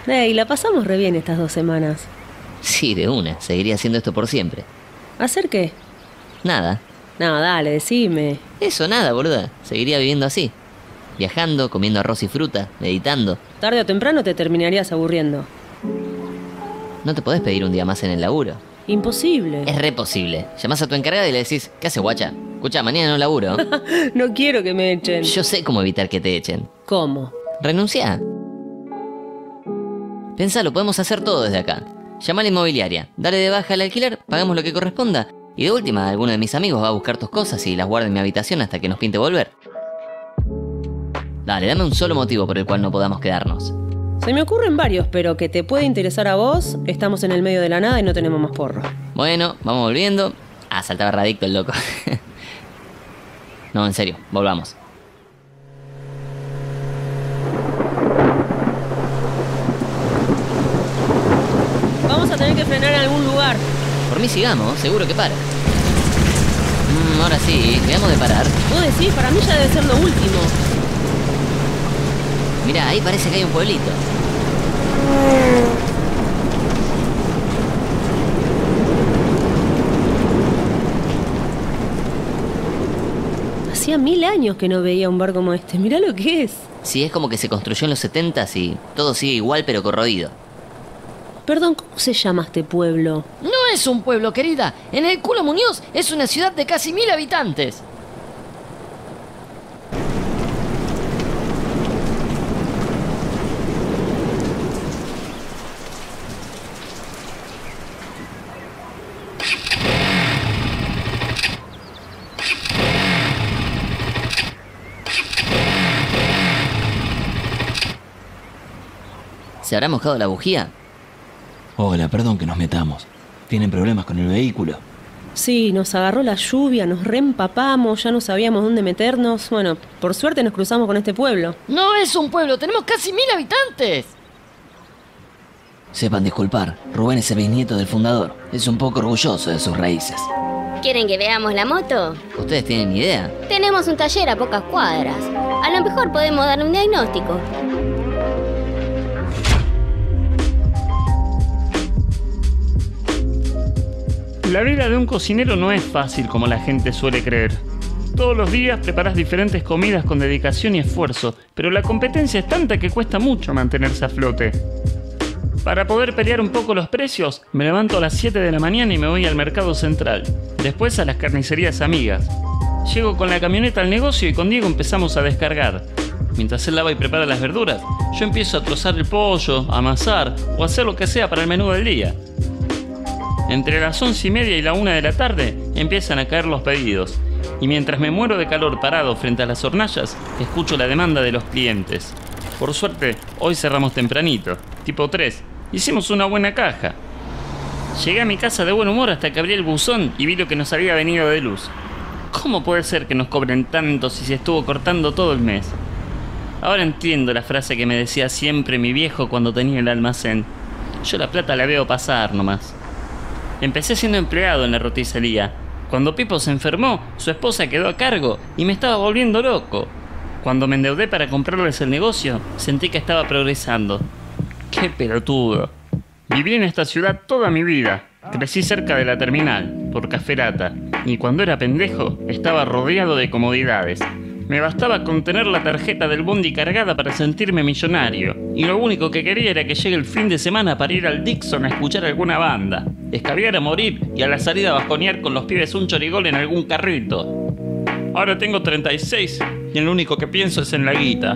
Y la pasamos re bien estas 2 semanas. Sí, de una. Seguiría haciendo esto por siempre. ¿Hacer qué? Nada. No, dale, decime. Eso, nada, boluda. Seguiría viviendo así. Viajando, comiendo arroz y fruta, meditando. Tarde o temprano te terminarías aburriendo. No te podés pedir un día más en el laburo. Imposible. Es re posible. Llamás a tu encargada y le decís, ¿qué hace, guacha? Escucha, mañana no laburo. No quiero que me echen. Yo sé cómo evitar que te echen. ¿Cómo? Renunciá. Pensalo, podemos hacer todo desde acá. Llama a la inmobiliaria, dale de baja al alquiler, pagamos lo que corresponda. Y de última, alguno de mis amigos va a buscar tus cosas y las guarda en mi habitación hasta que nos pinte volver. Dale, dame un solo motivo por el cual no podamos quedarnos. Se me ocurren varios, pero que te puede interesar a vos. Estamos en el medio de la nada y no tenemos más porro. Bueno, vamos volviendo. Ah, saltaba radicto el loco. No, en serio, volvamos. Vamos a tener que frenar en algún lugar. Por mí sigamos, seguro que para. Ahora sí, veamos de parar. Vos decís, para mí ya debe ser lo último. Mirá, ahí parece que hay un pueblito. Hacía 1000 años que no veía un bar como este. Mirá lo que es. Sí, es como que se construyó en los 70s y todo sigue igual pero corroído. Perdón, ¿cómo se llama este pueblo? No es un pueblo, querida. En el culo Muñoz es una ciudad de casi 1000 habitantes. ¿Se habrá mojado la bujía? Hola, perdón que nos metamos. ¿Tienen problemas con el vehículo? Sí, nos agarró la lluvia, nos reempapamos, ya no sabíamos dónde meternos. Bueno, por suerte nos cruzamos con este pueblo. No es un pueblo, tenemos casi 1000 habitantes. Sepan disculpar, Rubén es el bisnieto del fundador. Es un poco orgulloso de sus raíces. ¿Quieren que veamos la moto? ¿Ustedes tienen idea? Tenemos un taller a pocas cuadras. A lo mejor podemos dar un diagnóstico. La vida de un cocinero no es fácil como la gente suele creer. Todos los días preparas diferentes comidas con dedicación y esfuerzo, pero la competencia es tanta que cuesta mucho mantenerse a flote. Para poder pelear un poco los precios, me levanto a las 7 de la mañana y me voy al mercado central, después a las carnicerías amigas. Llego con la camioneta al negocio y con Diego empezamos a descargar. Mientras él lava y prepara las verduras, yo empiezo a trozar el pollo, a amasar o a hacer lo que sea para el menú del día. Entre las 11:30 y la 1 de la tarde empiezan a caer los pedidos, y mientras me muero de calor parado frente a las hornallas, escucho la demanda de los clientes. Por suerte, hoy cerramos tempranito, tipo 3. Hicimos una buena caja. Llegué a mi casa de buen humor hasta que abrí el buzón y vi lo que nos había venido de luz. ¿Cómo puede ser que nos cobren tanto si se estuvo cortando todo el mes? Ahora entiendo la frase que me decía siempre mi viejo cuando tenía el almacén. Yo la plata la veo pasar nomás. Empecé siendo empleado en la roticería. Cuando Pipo se enfermó, su esposa quedó a cargo y me estaba volviendo loco. Cuando me endeudé para comprarles el negocio, sentí que estaba progresando. ¡Qué pelotudo! Viví en esta ciudad toda mi vida. Crecí cerca de la terminal, por Caferata, y cuando era pendejo, estaba rodeado de comodidades. Me bastaba con tener la tarjeta del bondi cargada para sentirme millonario, y lo único que quería era que llegue el fin de semana para ir al Dixon a escuchar alguna banda, escabiar a morir y a la salida bajonear con los pibes un chorigol en algún carrito. Ahora tengo 36 y lo único que pienso es en la guita.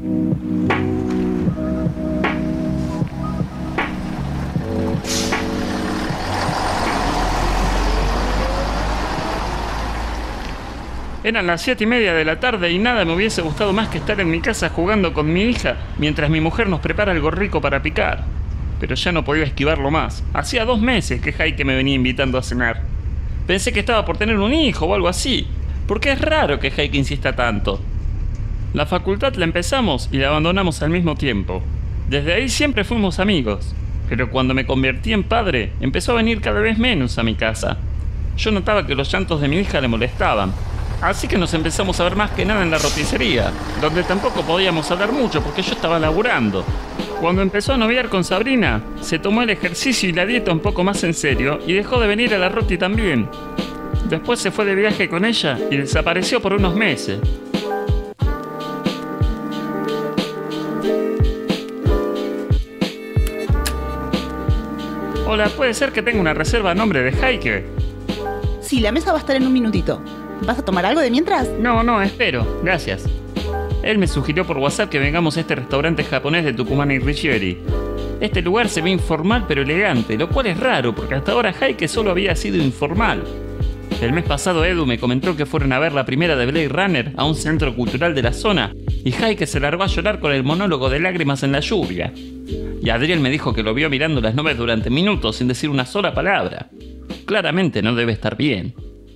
Eran las 7:30 de la tarde y nada me hubiese gustado más que estar en mi casa jugando con mi hija mientras mi mujer nos prepara algo rico para picar. Pero ya no podía esquivarlo más. Hacía 2 meses que Heike me venía invitando a cenar. Pensé que estaba por tener un hijo o algo así, porque es raro que Heike insista tanto. La facultad la empezamos y la abandonamos al mismo tiempo. Desde ahí siempre fuimos amigos, pero cuando me convertí en padre, empezó a venir cada vez menos a mi casa. Yo notaba que los llantos de mi hija le molestaban. Así que nos empezamos a ver más que nada en la roticería, donde tampoco podíamos hablar mucho porque yo estaba laburando. Cuando empezó a noviar con Sabrina, se tomó el ejercicio y la dieta un poco más en serio y dejó de venir a la Roti también. Después se fue de viaje con ella y desapareció por unos meses. Hola, ¿puede ser que tenga una reserva a nombre de Heike? Sí, la mesa va a estar en un minutito. ¿Vas a tomar algo de mientras? No, espero. Gracias. Él me sugirió por WhatsApp que vengamos a este restaurante japonés de Tucumán y Richieri. Este lugar se ve informal pero elegante, lo cual es raro porque hasta ahora Heike solo había sido informal. El mes pasado Edu me comentó que fueron a ver la primera de Blade Runner a un centro cultural de la zona y Heike se largó a llorar con el monólogo de Lágrimas en la lluvia. Y Adriel me dijo que lo vio mirando las nubes durante minutos sin decir una sola palabra. Claramente no debe estar bien.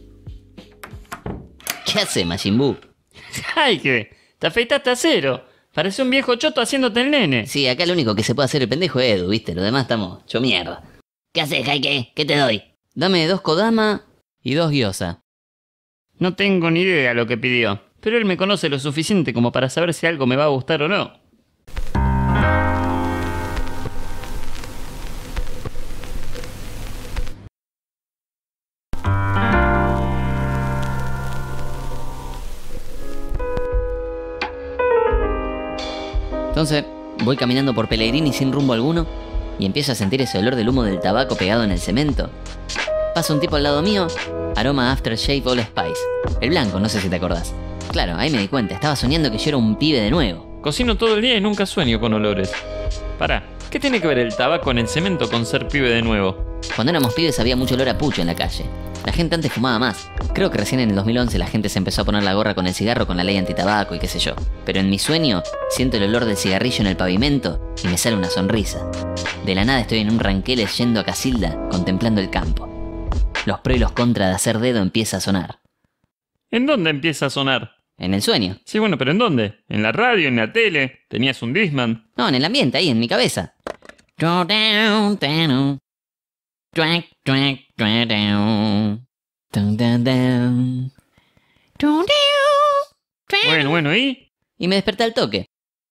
¿Qué hace, Majin Buu? Heike, te afeitaste a cero. Parece un viejo choto haciéndote el nene. Sí, acá lo único que se puede hacer el pendejo es Edu, ¿viste? Los demás estamos hecho mierda. ¿Qué haces, Heike? ¿Qué te doy? Dame 2 Kodama y 2 gyoza. No tengo ni idea lo que pidió, pero él me conoce lo suficiente como para saber si algo me va a gustar o no. Entonces, voy caminando por Pellegrini sin rumbo alguno y empiezo a sentir ese olor del humo del tabaco pegado en el cemento. Pasa un tipo al lado mío, aroma aftershave All Spice. El blanco, no sé si te acordás. Claro, ahí me di cuenta, estaba soñando que yo era un pibe de nuevo. Cocino todo el día y nunca sueño con olores. Pará, ¿qué tiene que ver el tabaco en el cemento con ser pibe de nuevo? Cuando éramos pibes había mucho olor a pucho en la calle. La gente antes fumaba más. Creo que recién en el 2011 la gente se empezó a poner la gorra con el cigarro con la ley antitabaco y qué sé yo. Pero en mi sueño siento el olor del cigarrillo en el pavimento y me sale una sonrisa. De la nada estoy en un ranqueles yendo a Casilda contemplando el campo. Los pros y los contras de hacer dedo empieza a sonar. ¿En dónde empieza a sonar? En el sueño. Sí, bueno, pero ¿en dónde? ¿En la radio? ¿En la tele? ¿Tenías un Discman? No, en el ambiente, ahí en mi cabeza. Bueno, ¿y? Y me desperté al toque.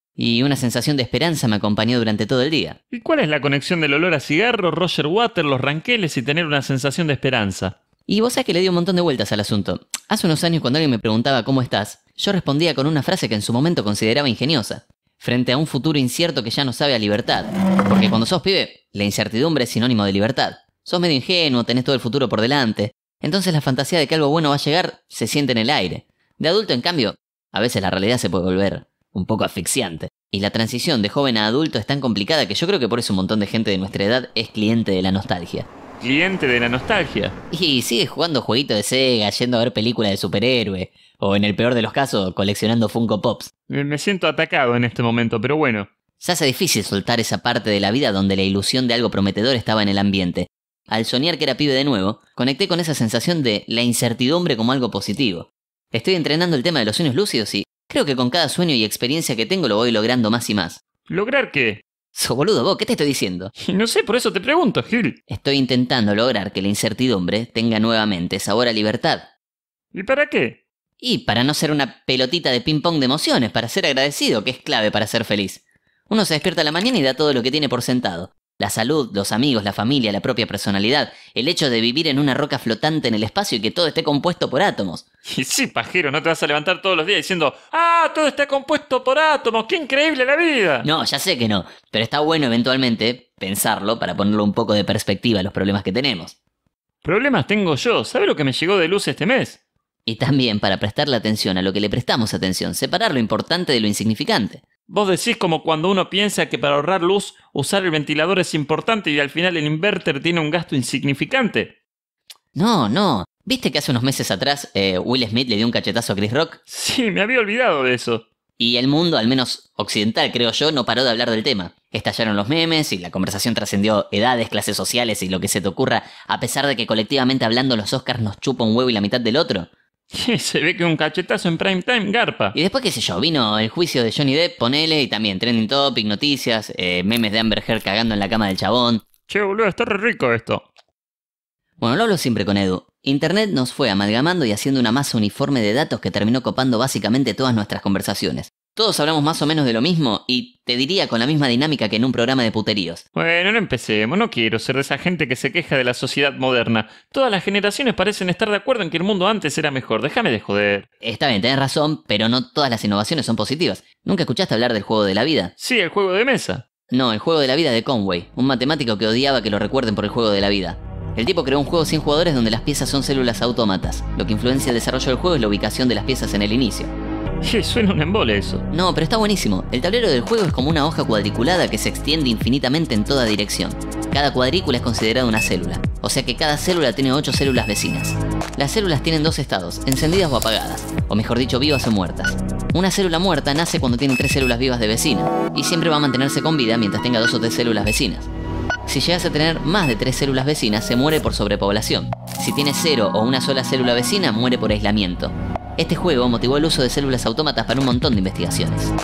Y una sensación de esperanza me acompañó durante todo el día. ¿Y cuál es la conexión del olor a cigarro, Roger Waters, los ranqueles y tener una sensación de esperanza? Y vos sabés que le di un montón de vueltas al asunto. Hace unos años cuando alguien me preguntaba ¿cómo estás?, yo respondía con una frase que en su momento consideraba ingeniosa. Frente a un futuro incierto que ya no sabe a libertad. Porque cuando sos pibe, la incertidumbre es sinónimo de libertad. Sos medio ingenuo, tenés todo el futuro por delante. Entonces la fantasía de que algo bueno va a llegar se siente en el aire. De adulto, en cambio, a veces la realidad se puede volver un poco asfixiante. Y la transición de joven a adulto es tan complicada que yo creo que por eso un montón de gente de nuestra edad es cliente de la nostalgia. Cliente de la nostalgia. Y sigue jugando jueguitos de Sega, yendo a ver películas de superhéroe. O en el peor de los casos, coleccionando Funko Pops. Me siento atacado en este momento, pero bueno. Se hace difícil soltar esa parte de la vida donde la ilusión de algo prometedor estaba en el ambiente. Al soñar que era pibe de nuevo, conecté con esa sensación de la incertidumbre como algo positivo. Estoy entrenando el tema de los sueños lúcidos y creo que con cada sueño y experiencia que tengo lo voy logrando más y más. ¿Lograr qué? Boludo, vos, ¿qué te estoy diciendo? Y no sé, por eso te pregunto, Gil. Estoy intentando lograr que la incertidumbre tenga nuevamente sabor a libertad. ¿Y para qué? Y para no ser una pelotita de ping-pong de emociones, para ser agradecido, que es clave para ser feliz. Uno se despierta a la mañana y da todo lo que tiene por sentado. La salud, los amigos, la familia, la propia personalidad. El hecho de vivir en una roca flotante en el espacio y que todo esté compuesto por átomos. Y sí, pajero, no te vas a levantar todos los días diciendo ¡ah, todo está compuesto por átomos! ¡Qué increíble la vida! No, ya sé que no. Pero está bueno eventualmente pensarlo para ponerle un poco de perspectiva a los problemas que tenemos. Problemas tengo yo. ¿Sabe lo que me llegó de luz este mes? Y también para prestarle atención a lo que le prestamos atención. Separar lo importante de lo insignificante. Vos decís como cuando uno piensa que para ahorrar luz usar el ventilador es importante y al final el inverter tiene un gasto insignificante. No. ¿Viste que hace unos meses atrás Will Smith le dio un cachetazo a Chris Rock? Sí, me había olvidado de eso. Y el mundo, al menos occidental creo yo, no paró de hablar del tema. Estallaron los memes y la conversación trascendió edades, clases sociales y lo que se te ocurra, a pesar de que colectivamente hablando los Oscars nos chupa un huevo y la mitad del otro. Se ve que un cachetazo en prime time garpa. Y después, qué sé yo, vino el juicio de Johnny Depp, ponele, y también trending topic, noticias, memes de Amber Heard cagando en la cama del chabón. Che, boludo, está re rico esto. Bueno, lo hablo siempre con Edu. Internet nos fue amalgamando y haciendo una masa uniforme de datos que terminó copando básicamente todas nuestras conversaciones. Todos hablamos más o menos de lo mismo y te diría con la misma dinámica que en un programa de puteríos. Bueno, no empecemos, no quiero ser de esa gente que se queja de la sociedad moderna. Todas las generaciones parecen estar de acuerdo en que el mundo antes era mejor, déjame de joder. Está bien, tenés razón, pero no todas las innovaciones son positivas. ¿Nunca escuchaste hablar del juego de la vida? Sí, el juego de mesa. No, el juego de la vida de Conway, un matemático que odiaba que lo recuerden por el juego de la vida. El tipo creó un juego sin jugadores donde las piezas son células autómatas. Lo que influencia el desarrollo del juego es la ubicación de las piezas en el inicio. Suena un embole eso. No, pero está buenísimo. El tablero del juego es como una hoja cuadriculada que se extiende infinitamente en toda dirección. Cada cuadrícula es considerada una célula, o sea que cada célula tiene 8 células vecinas. Las células tienen 2 estados, encendidas o apagadas, o mejor dicho, vivas o muertas. Una célula muerta nace cuando tiene 3 células vivas de vecina, y siempre va a mantenerse con vida mientras tenga 2 o 3 células vecinas. Si llegas a tener más de 3 células vecinas, se muere por sobrepoblación. Si tienes 0 o una sola célula vecina, muere por aislamiento. Este juego motivó el uso de células autómatas para un montón de investigaciones.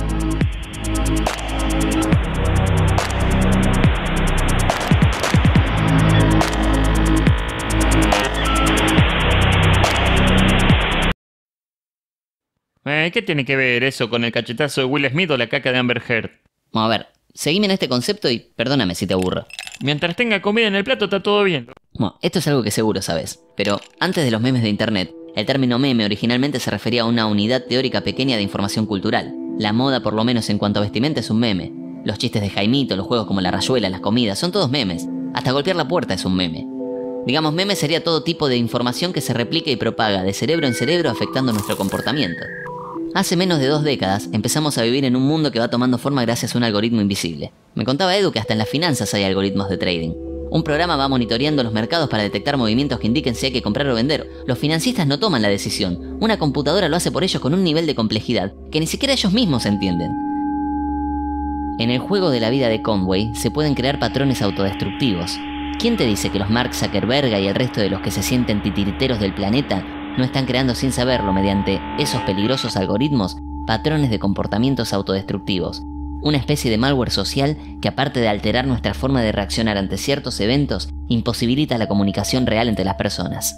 ¿Qué tiene que ver eso con el cachetazo de Will Smith o la caca de Amber Heard? Bueno, a ver, seguime en este concepto y perdóname si te aburro. Mientras tenga comida en el plato está todo bien. Bueno, esto es algo que seguro sabes, pero antes de los memes de internet, el término meme originalmente se refería a una unidad teórica pequeña de información cultural. La moda, por lo menos en cuanto a vestimenta, es un meme. Los chistes de Jaimito, los juegos como la rayuela, las comidas, son todos memes. Hasta golpear la puerta es un meme. Digamos, meme sería todo tipo de información que se replica y propaga de cerebro en cerebro afectando nuestro comportamiento. Hace menos de 2 décadas empezamos a vivir en un mundo que va tomando forma gracias a un algoritmo invisible. Me contaba Edu que hasta en las finanzas hay algoritmos de trading. Un programa va monitoreando los mercados para detectar movimientos que indiquen si hay que comprar o vender. Los financistas no toman la decisión. Una computadora lo hace por ellos con un nivel de complejidad que ni siquiera ellos mismos entienden. En el juego de la vida de Conway se pueden crear patrones autodestructivos. ¿Quién te dice que los Mark Zuckerberg y el resto de los que se sienten titiriteros del planeta no están creando sin saberlo mediante esos peligrosos algoritmos patrones de comportamientos autodestructivos? Una especie de malware social que, aparte de alterar nuestra forma de reaccionar ante ciertos eventos, imposibilita la comunicación real entre las personas.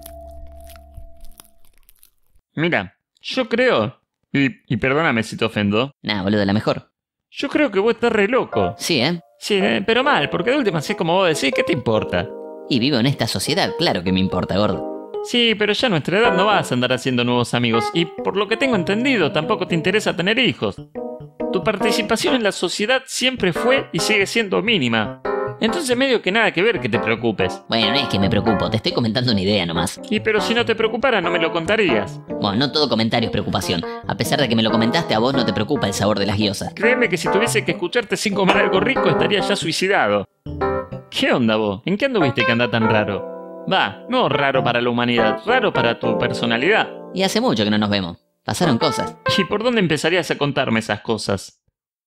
Mira, yo creo, y perdóname si te ofendo, Nah, boludo, la mejor. yo creo que vos estás re loco. Sí, ¿eh? Sí, pero mal, porque de última sé como vos decís, ¿qué te importa? Y vivo en esta sociedad, claro que me importa, gordo. Sí, pero ya a nuestra edad no vas a andar haciendo nuevos amigos, y por lo que tengo entendido, tampoco te interesa tener hijos. Tu participación en la sociedad siempre fue y sigue siendo mínima. Entonces medio que nada que ver que te preocupes. Bueno, no es que me preocupo, te estoy comentando una idea nomás. Y pero si no te preocupara no me lo contarías. Bueno, no todo comentario es preocupación. A pesar de que me lo comentaste, a vos no te preocupa el sabor de las guiosas. Créeme que si tuviese que escucharte sin comer algo rico estaría ya suicidado. ¿Qué onda vos? ¿En qué anduviste que anda tan raro? Va, no raro para la humanidad, raro para tu personalidad. Y hace mucho que no nos vemos. Pasaron cosas. ¿Y por dónde empezarías a contarme esas cosas?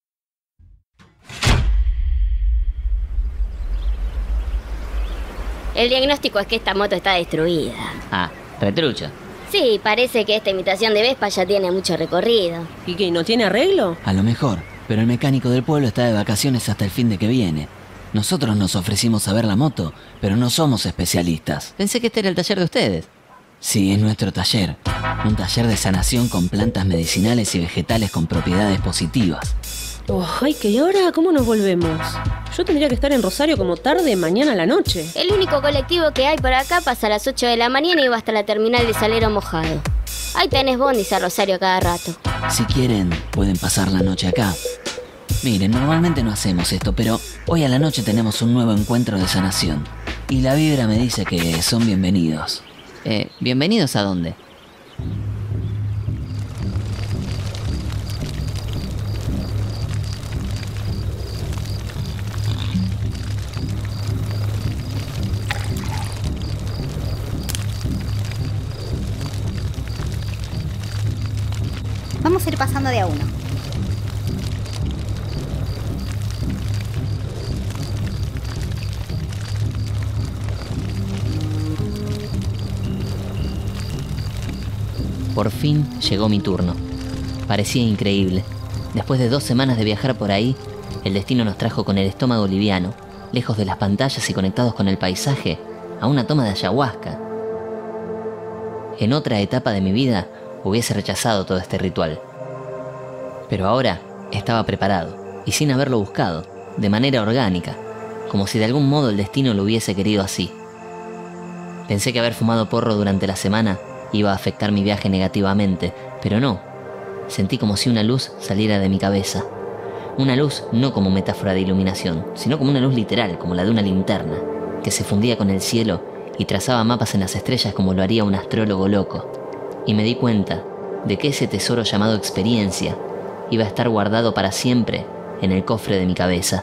El diagnóstico es que esta moto está destruida. Ah, retrucho. Sí, parece que esta imitación de Vespa ya tiene mucho recorrido. ¿Y qué, no tiene arreglo? A lo mejor, pero el mecánico del pueblo está de vacaciones hasta el fin de que viene. Nosotros nos ofrecimos a ver la moto, pero no somos especialistas. Pensé que este era el taller de ustedes. Sí, es nuestro taller. Un taller de sanación con plantas medicinales y vegetales con propiedades positivas. Ay, que ¿y ahora cómo nos volvemos? Yo tendría que estar en Rosario como tarde mañana a la noche. El único colectivo que hay por acá pasa a las 8 de la mañana y va hasta la terminal de Salero Mojado. Ahí tenés bondis a Rosario cada rato. Si quieren, pueden pasar la noche acá. Miren, normalmente no hacemos esto, pero hoy a la noche tenemos un nuevo encuentro de sanación. Y la vibra me dice que son bienvenidos. ¿Bienvenidos a dónde? Vamos a ir pasando de a uno. Por fin llegó mi turno. Parecía increíble. Después de 2 semanas de viajar por ahí, el destino nos trajo con el estómago liviano, lejos de las pantallas y conectados con el paisaje, a una toma de ayahuasca. En otra etapa de mi vida, hubiese rechazado todo este ritual. Pero ahora estaba preparado, y sin haberlo buscado, de manera orgánica, como si de algún modo el destino lo hubiese querido así. Pensé que haber fumado porro durante la semana iba a afectar mi viaje negativamente, pero no. Sentí como si una luz saliera de mi cabeza. Una luz no como metáfora de iluminación, sino como una luz literal, como la de una linterna, que se fundía con el cielo y trazaba mapas en las estrellas como lo haría un astrólogo loco. Y me di cuenta de que ese tesoro llamado experiencia iba a estar guardado para siempre en el cofre de mi cabeza.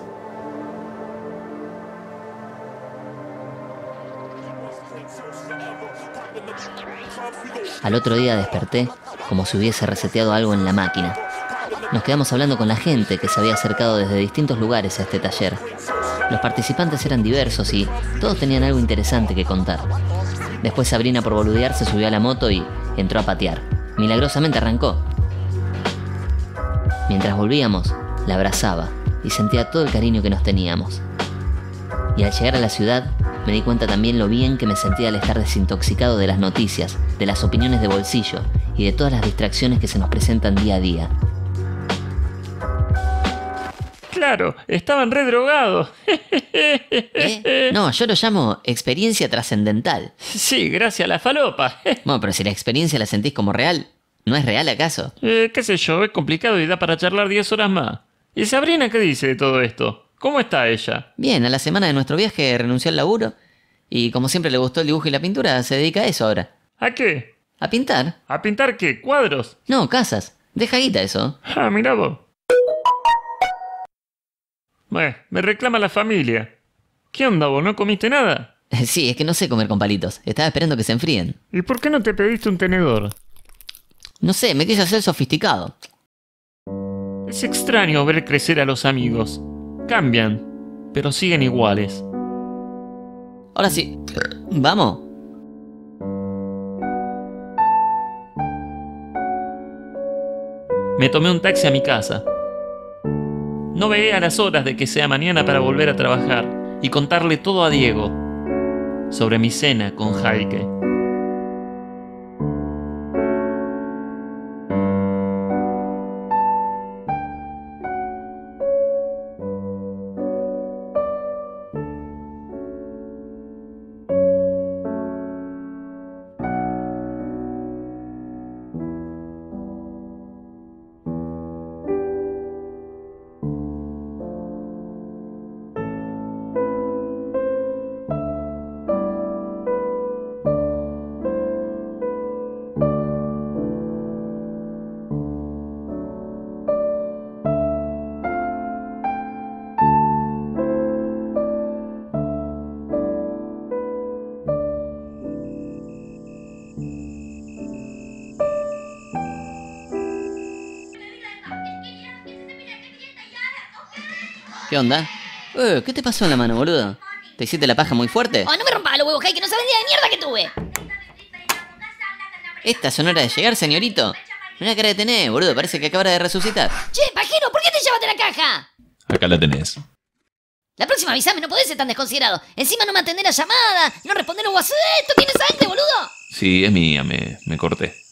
Al otro día desperté como si hubiese reseteado algo en la máquina. Nos quedamos hablando con la gente que se había acercado desde distintos lugares a este taller. Los participantes eran diversos y todos tenían algo interesante que contar. Después Sabrina, por boludear, se subió a la moto y entró a patear. Milagrosamente arrancó. Mientras volvíamos, la abrazaba y sentía todo el cariño que nos teníamos. Y al llegar a la ciudad, me di cuenta también lo bien que me sentía al estar desintoxicado de las noticias, de las opiniones de bolsillo y de todas las distracciones que se nos presentan día a día. Claro, estaban re drogados. No, yo lo llamo experiencia trascendental. Sí, gracias a la falopa. Bueno, pero si la experiencia la sentís como real, ¿no es real acaso? Qué sé yo, es complicado y da para charlar 10 horas más. ¿Y Sabrina qué dice de todo esto? ¿Cómo está ella? Bien, a la semana de nuestro viaje renunció al laburo y como siempre le gustó el dibujo y la pintura, se dedica a eso ahora. ¿A qué? ¿A pintar? ¿A pintar qué? ¿Cuadros? No, casas. Deja guita eso. Ah, mirá vos. Bueno, me reclama la familia. ¿Qué onda vos? ¿No comiste nada? Sí, es que no sé comer con palitos. Estaba esperando que se enfríen. ¿Y por qué no te pediste un tenedor? No sé, me quise hacer sofisticado. Es extraño ver crecer a los amigos. Cambian, pero siguen iguales. Ahora sí, ¿vamos? Me tomé un taxi a mi casa. No veía las horas de que sea mañana para volver a trabajar y contarle todo a Diego sobre mi cena con Heike. ¿Qué onda? ¿Qué te pasó en la mano, boludo? ¿Te hiciste la paja muy fuerte? Oh, no me rompas los huevos, Heike, no sabes ni la mierda que tuve. ¿Estas son horas de llegar, señorito? Una cara de tenés, boludo, parece que acaba de resucitar. Che, pajero, ¿por qué te llevaste la caja? Acá la tenés. La próxima avisame, no podés ser tan desconsiderado. Encima no me atendés la llamada, no respondés los WhatsApp. ¿Esto tiene sangre, boludo? Sí, es mía, me corté.